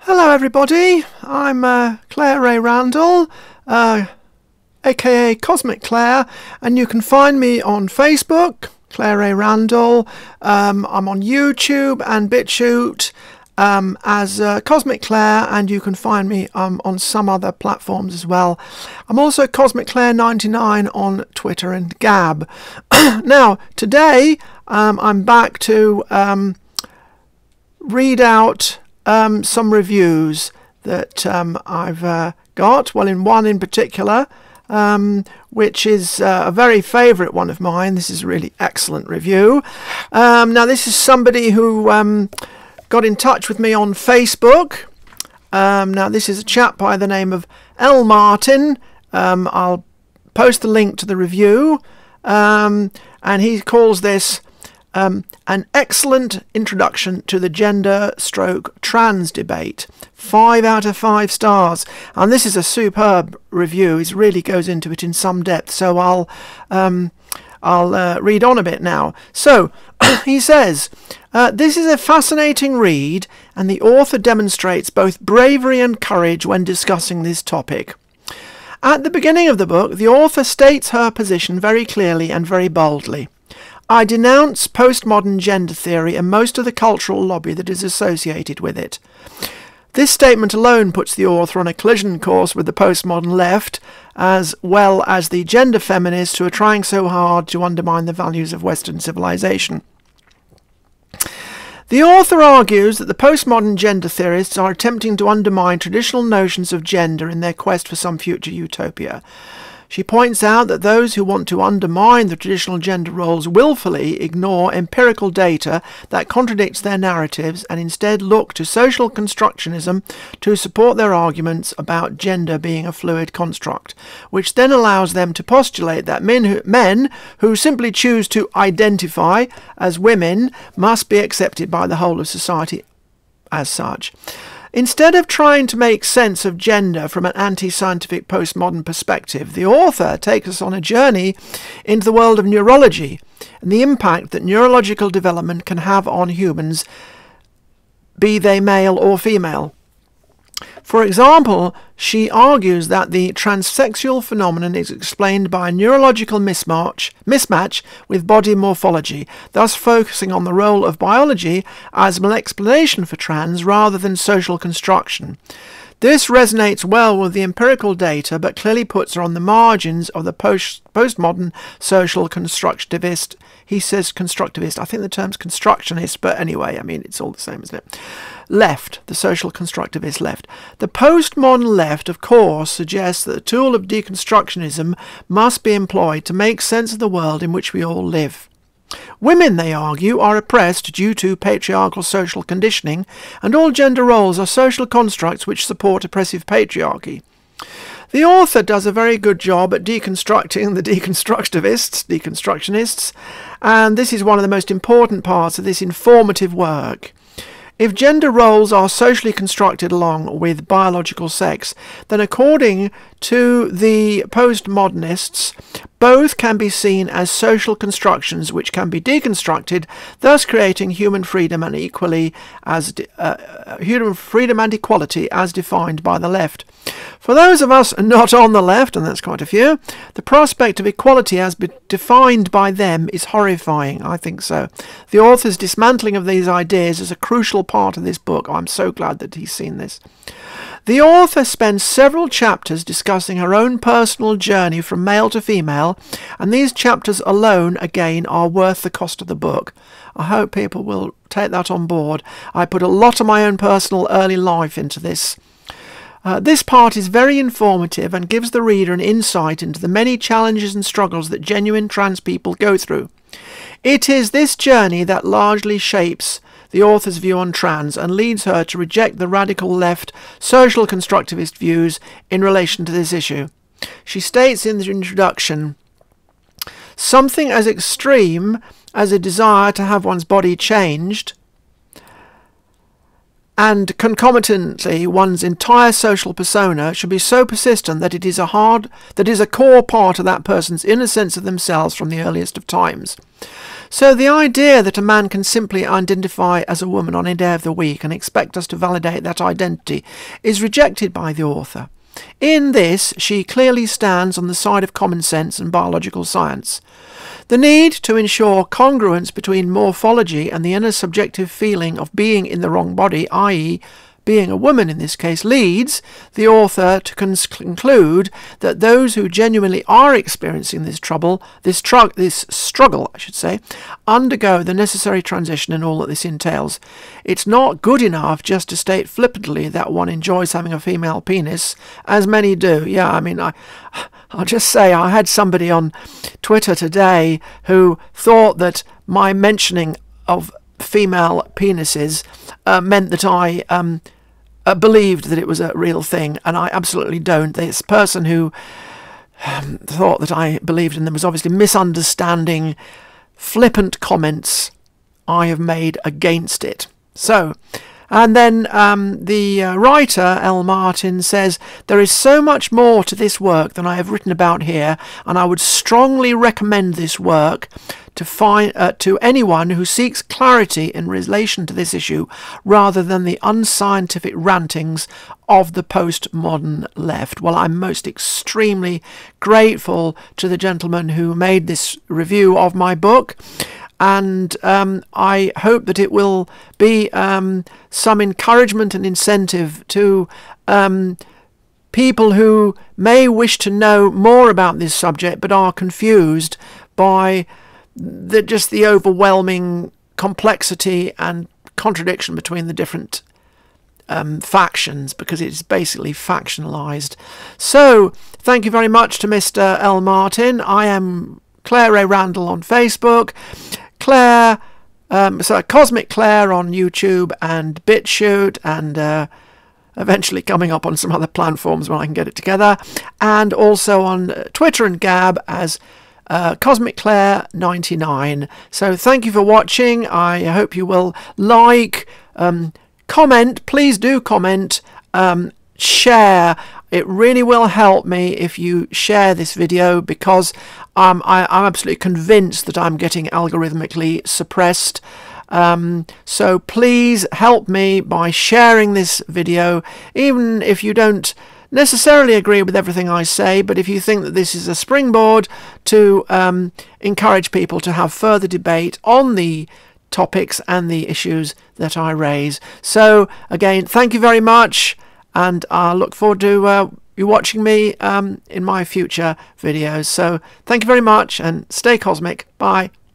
Hello everybody, I'm Claire Ray Randall, aka Cosmic Claire, and you can find me on Facebook, Claire Ray Randall. I'm on YouTube and BitChute as Cosmic Claire, and you can find me on some other platforms as well. I'm also Cosmic Claire 99 on Twitter and Gab. Now today I'm back to read out some reviews that I've got. Well, in one in particular, which is a very favourite one of mine. This is a really excellent review. Now, this is somebody who got in touch with me on Facebook. Now, this is a chap by the name of L. Martin. I'll post the link to the review. And he calls this an excellent introduction to the gender/trans debate. 5 out of 5 stars. And this is a superb review. It really goes into it in some depth. So I'll read on a bit now. So he says, this is a fascinating read, and the author demonstrates both bravery and courage when discussing this topic. At the beginning of the book, the author states her position very clearly and very boldly. I denounce postmodern gender theory and most of the cultural lobby that is associated with it. This statement alone puts the author on a collision course with the postmodern left, as well as the gender feminists who are trying so hard to undermine the values of Western civilization. The author argues that the postmodern gender theorists are attempting to undermine traditional notions of gender in their quest for some future utopia. She points out that those who want to undermine the traditional gender roles willfully ignore empirical data that contradicts their narratives and instead look to social constructionism to support their arguments about gender being a fluid construct, which then allows them to postulate that men who simply choose to identify as women must be accepted by the whole of society as such. Instead of trying to make sense of gender from an anti-scientific postmodern perspective, the author takes us on a journey into the world of neurology and the impact that neurological development can have on humans, be they male or female. For example, she argues that the transsexual phenomenon is explained by a neurological mismatch with body morphology, thus focusing on the role of biology as an explanation for trans rather than social construction. This resonates well with the empirical data, but clearly puts her on the margins of the postmodern social constructivist. He says constructivist. I think the term's constructionist, but anyway, I mean, it's all the same, isn't it? Left, the social constructivist left. The postmodern left, of course, suggests that the tool of deconstructionism must be employed to make sense of the world in which we all live. Women, they argue, are oppressed due to patriarchal social conditioning, and all gender roles are social constructs which support oppressive patriarchy. The author does a very good job at deconstructing the deconstructionists, and this is one of the most important parts of this informative work. If gender roles are socially constructed along with biological sex, then according to the postmodernists, both can be seen as social constructions which can be deconstructed, thus creating human freedom and equality as defined by the left. For those of us not on the left, and that's quite a few, the prospect of equality as defined by them is horrifying, I think so. The author's dismantling of these ideas is a crucial part of this book. I'm so glad that he's seen this. The author spends several chapters discussing her own personal journey from male to female, and these chapters alone, again, are worth the cost of the book. I hope people will take that on board. I put a lot of my own personal early life into this. This part is very informative and gives the reader an insight into the many challenges and struggles that genuine trans people go through. It is this journey that largely shapes the author's view on trans and leads her to reject the radical left social constructivist views in relation to this issue. She states in the introduction, something as extreme as a desire to have one's body changed and concomitantly one's entire social persona should be so persistent that it is a core part of that person's inner sense of themselves from the earliest of times. So the idea that a man can simply identify as a woman on a day of the week and expect us to validate that identity is rejected by the author. In this, she clearly stands on the side of common sense and biological science. The need to ensure congruence between morphology and the inner subjective feeling of being in the wrong body, i.e., being a woman in this case, leads the author to conclude that those who genuinely are experiencing this struggle, I should say, undergo the necessary transition and all that this entails. It's not good enough just to state flippantly that one enjoys having a female penis, as many do. Yeah, I mean, I'll just say I had somebody on Twitter today who thought that my mentioning of female penises meant that I believed that it was a real thing, and I absolutely don't. This person who thought that I believed in them was obviously misunderstanding flippant comments I have made against it. So, and then the writer, L. Martin, says, "There is so much more to this work than I have written about here, and I would strongly recommend this work to anyone who seeks clarity in relation to this issue rather than the unscientific rantings of the postmodern left." Well, I'm most extremely grateful to the gentleman who made this review of my book, and I hope that it will be some encouragement and incentive to people who may wish to know more about this subject but are confused by just the overwhelming complexity and contradiction between the different factions, because it's basically factionalized. So, thank you very much to Mr. L. Martin. I am Claire A. Randall on Facebook, Cosmic Claire on YouTube and BitChute, and eventually coming up on some other platforms when I can get it together, and also on Twitter and Gab as Cosmic Claire 99. So thank you for watching. I hope you will like, comment, please do comment, share. It really will help me if you share this video, because I'm absolutely convinced that I'm getting algorithmically suppressed. So please help me by sharing this video, even if you don't necessarily agree with everything I say, but if you think that this is a springboard to encourage people to have further debate on the topics and the issues that I raise. So again, thank you very much, and I look forward to you watching me in my future videos. So thank you very much, and stay cosmic. Bye.